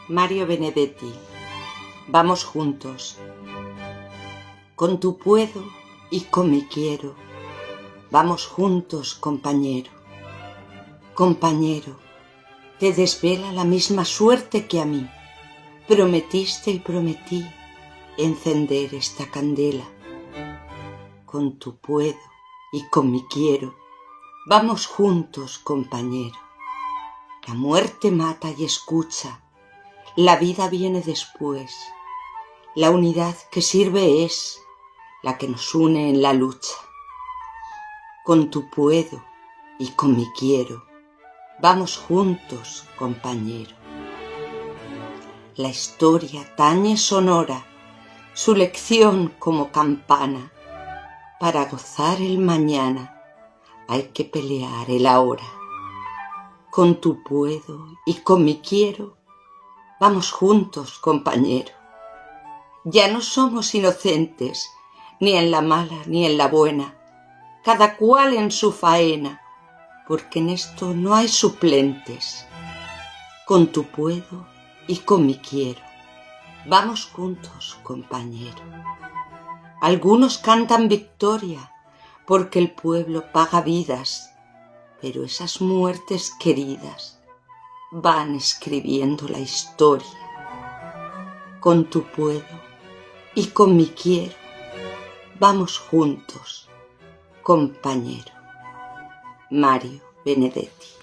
Mario Benedetti. Vamos juntos. Con tu puedo y con mi quiero. Vamos juntos, compañero. Compañero, te desvela la misma suerte que a mí. Prometiste y prometí encender esta candela. Con tu puedo y con mi quiero. Vamos juntos, compañero. La muerte mata y escucha. La vida viene después. La unidad que sirve es la que nos une en la lucha. Con tu puedo y con mi quiero. Vamos juntos, compañero. La historia tañe sonora, su lección como campana. Para gozar el mañana hay que pelear el ahora. Con tu puedo y con mi quiero. Vamos juntos, compañero. Ya no somos inocentes, ni en la mala ni en la buena, cada cual en su faena, porque en esto no hay suplentes. Con tu puedo y con mi quiero. Vamos juntos, compañero. Algunos cantan victoria, porque el pueblo paga vidas, pero esas muertes queridas van escribiendo la historia. Con tu puedo y con mi quiero. Vamos juntos, compañero. Mario Benedetti.